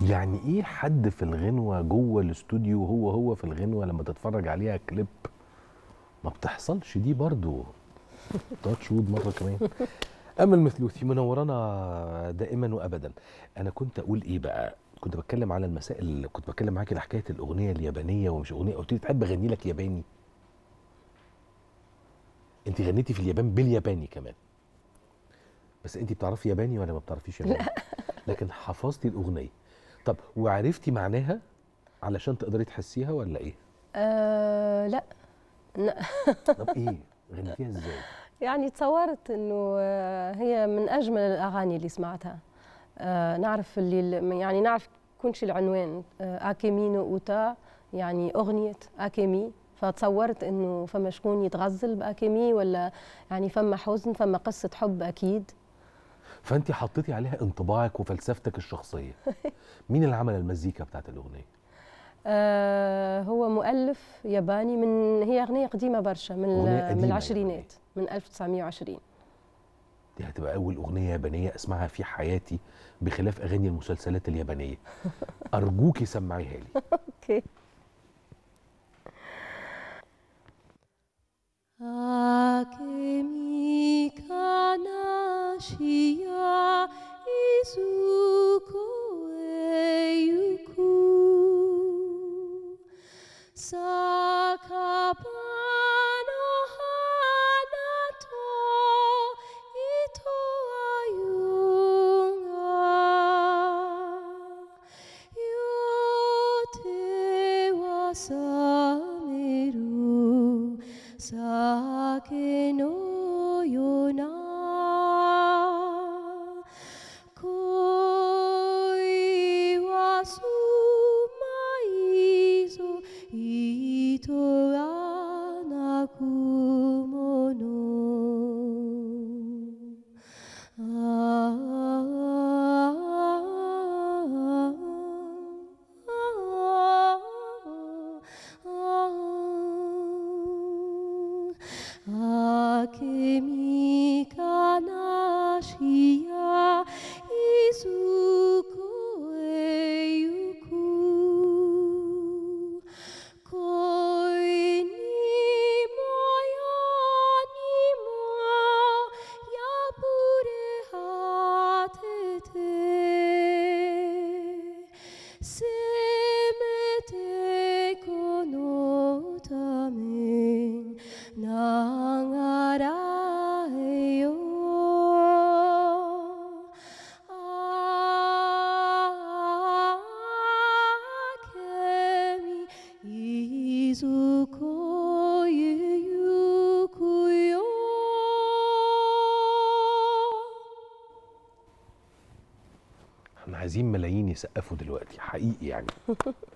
يعني ايه حد في الغنوه جوه الاستوديو هو في الغنوه لما تتفرج عليها كليب؟ ما بتحصلش دي برضو. تاتش وود مره كمان. امل مثلوثي منورانا دائما وابدا. انا كنت اقول ايه بقى؟ كنت بتكلم على المسائل، كنت بتكلم معاكي على حكايه الاغنيه اليابانيه ومش اغنيه، قلت لي تحب اغني لك ياباني. انت غنيتي في اليابان بالياباني كمان، بس انت بتعرفي ياباني ولا ما بتعرفيش ياباني؟ لا. لكن حفظتي الاغنيه. طب وعرفتي معناها علشان تقدري تحسيها ولا ايه؟ لا. لا. طب ايه غنيتيها ازاي؟ يعني تصورت انه هي من اجمل الاغاني اللي سمعتها. نعرف يعني نعرف كنش العنوان اكيمي نو اوتا، يعني اغنيه اكيمي. فتصورت انه فما شكون يتغزل باكيمي، ولا يعني فما حزن، فما قصه حب اكيد. فانت حطيتي عليها انطباعك وفلسفتك الشخصيه. مين اللي عمل المزيكا بتاعت الاغنيه؟ هو مؤلف ياباني، هي اغنيه قديمه برشا، اغنيه من قديمه يابانيه. العشرينات، من 1920. دي هتبقى اول اغنيه يابانيه اسمعها في حياتي، بخلاف اغاني المسلسلات اليابانيه. ارجوكي سمعيها لي. اوكي. 明けみかなしやいずこへゆく酒場の花と糸あゆが夜手は覚める酒のような恋はすまいぞ糸がなくもの明けみかなしやいずこへゆく恋にも世にも破れ果ててせめてこのためながらえよ明けみいずこへゆくよ احنا عايزين ملايين يسقفوا دلوقتي حقيقي يعني.